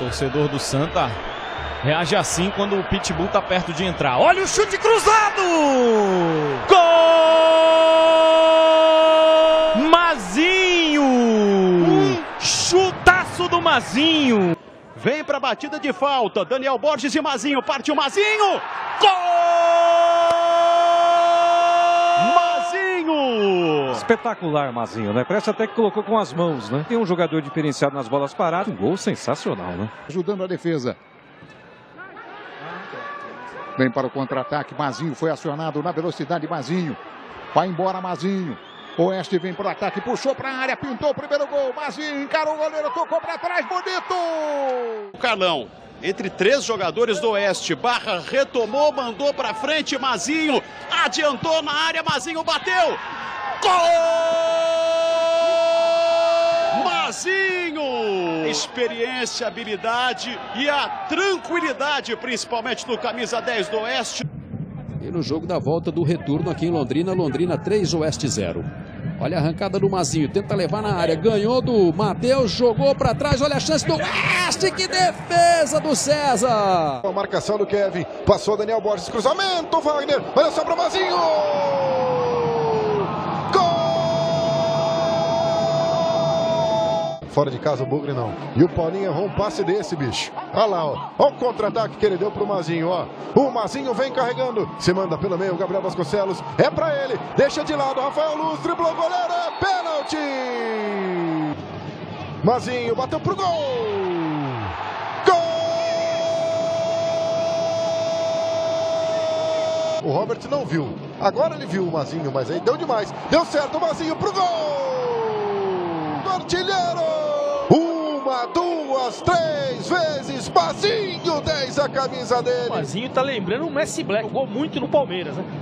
torcedor do Santa reage assim quando o Pitbull tá perto de entrar. Olha o chute cruzado! Gol! Mazinho! Chutaço do Mazinho! Vem pra batida de falta. Daniel Borges e Mazinho. Partiu Mazinho! Gol! Mazinho! Espetacular, Mazinho, né? Parece até que colocou com as mãos, né? Tem um jogador diferenciado nas bolas paradas. Um gol sensacional, né? Ajudando a defesa. Vem para o contra-ataque. Mazinho foi acionado na velocidade. Mazinho. Vai embora Mazinho. Oeste vem para o ataque. Puxou para a área. Pintou o primeiro gol. Mazinho encarou o goleiro. Tocou para trás. Bonito! O Carlão. Entre três jogadores do Oeste. Barra retomou. Mandou para frente. Mazinho. Adiantou na área. Mazinho bateu. Gol! Mazinho! Experiência, habilidade e a tranquilidade, principalmente do camisa 10 do Oeste. E no jogo da volta do retorno aqui em Londrina, Londrina 3, Oeste 0. Olha a arrancada do Mazinho, tenta levar na área, ganhou do Matheus, jogou para trás, olha a chance do Oeste, que defesa do César! A marcação do Kevin, passou Daniel Borges, cruzamento, Wagner, olha só para o Mazinho! Fora de casa o Bugre não. E o Paulinho errou um passe desse, bicho. Olha lá, ó. Olha o contra-ataque que ele deu pro Mazinho, ó. O Mazinho vem carregando. Se manda pelo meio, o Gabriel Vasconcelos. É pra ele. Deixa de lado. Rafael Luz, driblou o goleiro. É pênalti! Mazinho bateu pro gol. Gol! O Robert não viu. Agora ele viu o Mazinho, mas aí deu demais. Deu certo o Mazinho pro gol! Artilheiro! 1, 2, 3 vezes, Mazinho 10 a camisa dele. O Mazinho tá lembrando o Messi Black, jogou muito no Palmeiras, né?